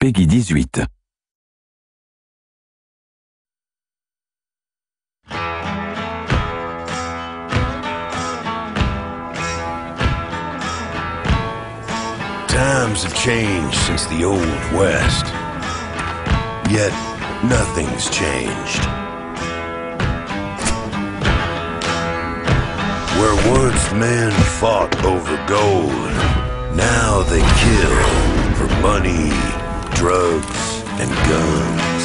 Peggy 18. Times have changed since the Old West, yet nothing's changed. Where once men fought over gold, now they kill for money, drugs, and guns.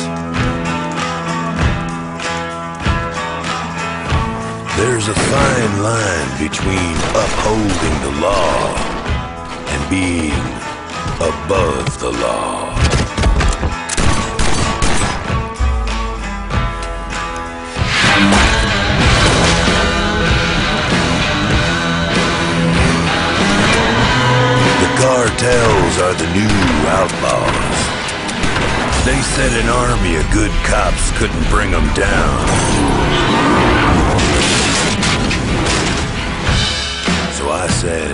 There's a fine line between upholding the law and being above the law. Cartels are the new outlaws. They said an army of good cops couldn't bring them down. So I said,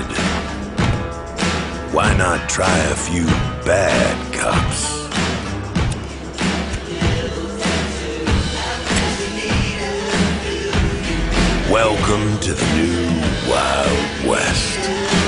why not try a few bad cops? Welcome to the new Wild West.